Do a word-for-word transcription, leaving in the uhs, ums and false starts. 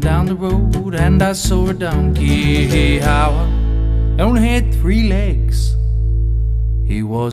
down the road and I saw a donkey. How I only had three legs. He was